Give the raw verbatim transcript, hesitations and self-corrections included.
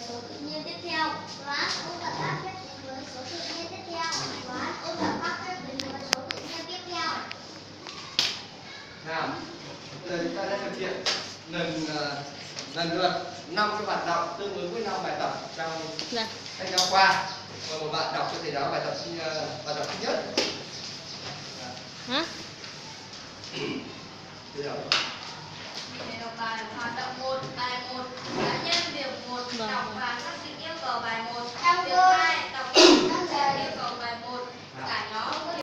số tự nhiên tiếp theo. Toán ôn tập các phép tính với số tự nhiên tiếp theo. Toán ôn tập các phép tính với số tự nhiên tiếp theo. Nào, giờ chúng ta sẽ thực hiện lần lần lượt năm cái hoạt động tương ứng với năm bài tập trong sách giáo khoa. Và một bạn đọc cho thầy giáo bài tập bài tập thứ nhất. Hả? Bây giờ